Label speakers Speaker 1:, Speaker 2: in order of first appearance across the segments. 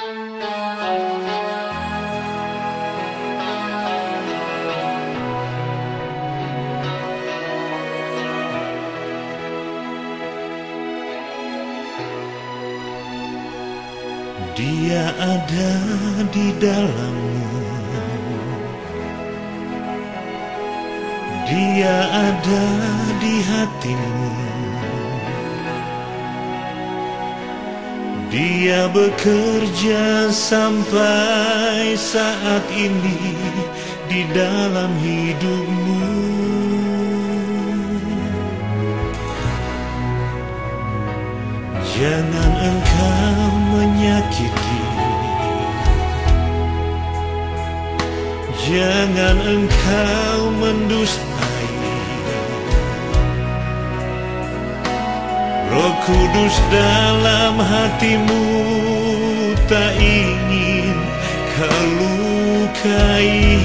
Speaker 1: Dia ada di dalammu, Dia ada di hatimu. Dia bekerja sampai saat ini di dalam hidupmu. Jangan engkau menyakiti, jangan engkau mendustai. Roh Kudus dalam hatimu tak ingin kau lukai.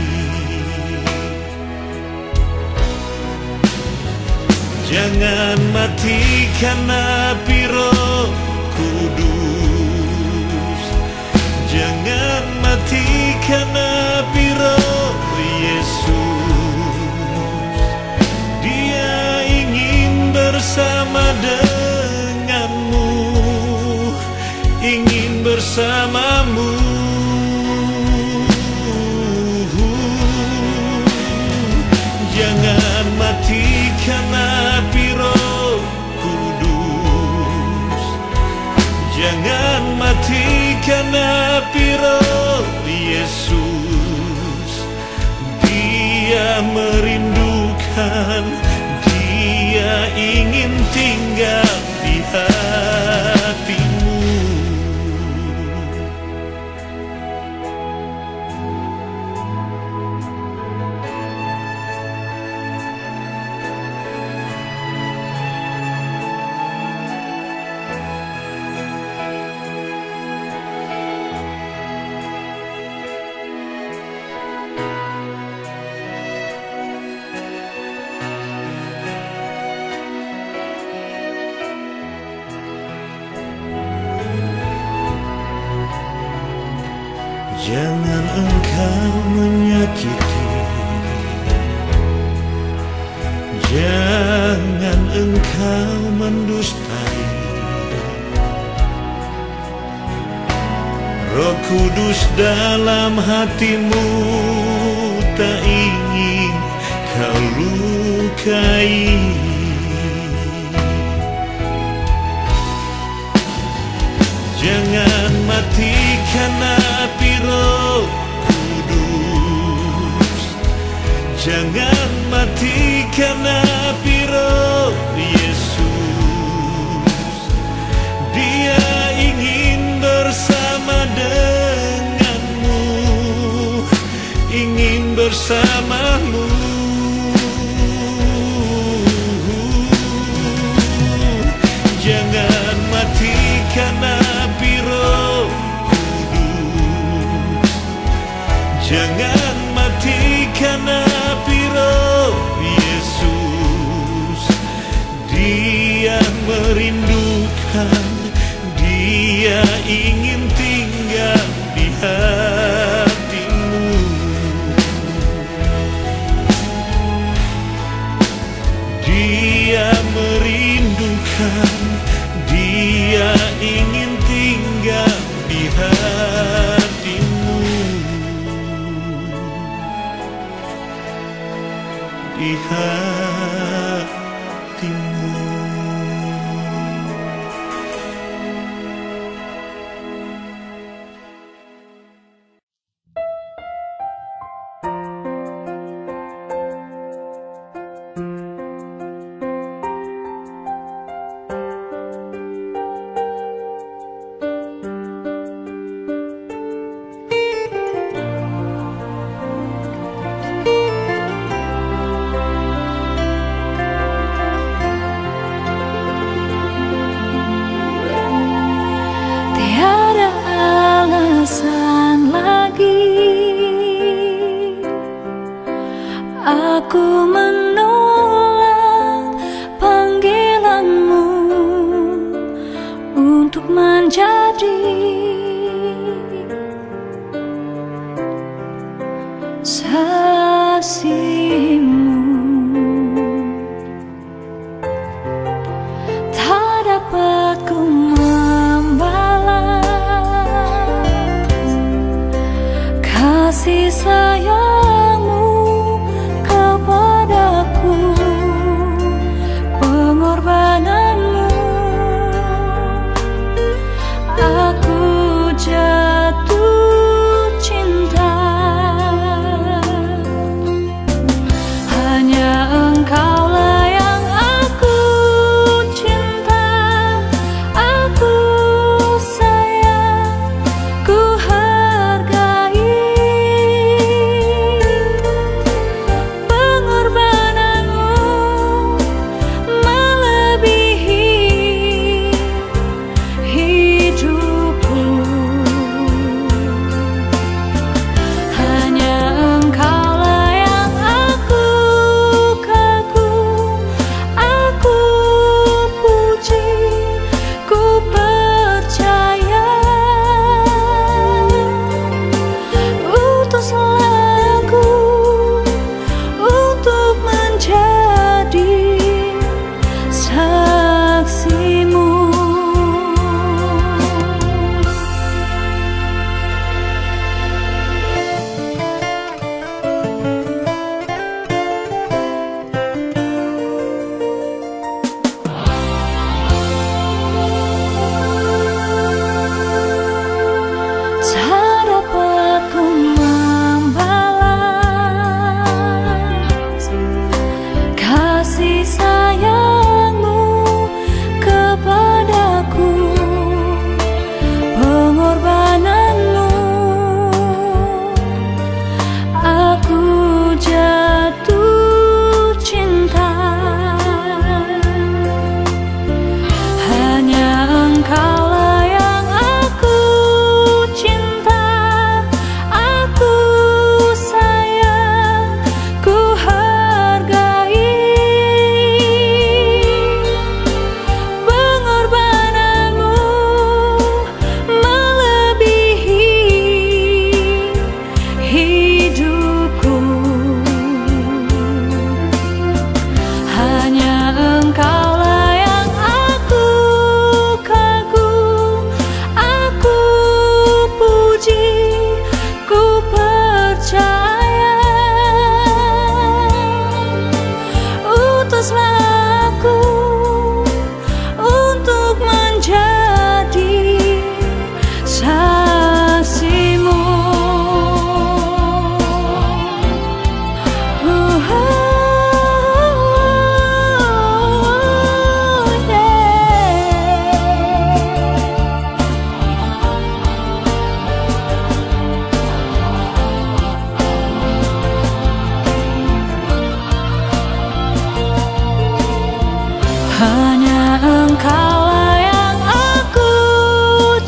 Speaker 1: Jangan matikan api Roh Kudus, jangan matikan api Roh Yesus. Dia ingin bersama denganmu, ingin bersamamu. Jangan matikan api Roh Kudus, jangan matikan api Roh Yesus. Dia merindukan, Dia ingin tinggal di hatimu. Jangan engkau menyakiti, jangan engkau mendustai. Roh Kudus dalam hatimu tak ingin kau lukai. Jangan matikan api Roh Kudus, jangan matikan api Roh Yesus. Dia ingin bersama denganmu, ingin bersamamu. Jangan matikan api Roh Kudus, jangan matikan api Roh Yesus. Dia merindukan, Dia ingin tinggal di hatimu. Dia merindukan, Dia ingin tinggal di hatimu, di hatimu.
Speaker 2: Aku menolak panggilanmu untuk menjadi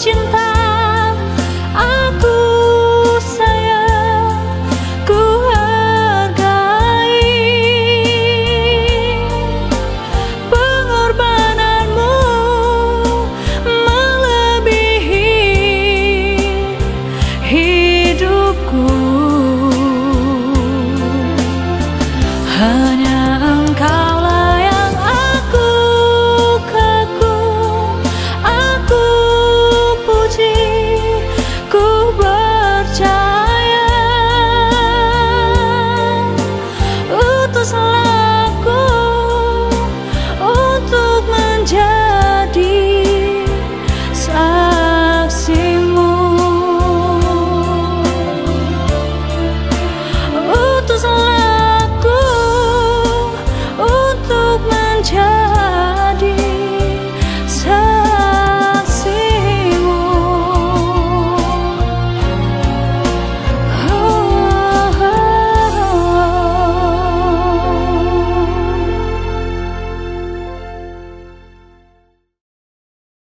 Speaker 2: cinta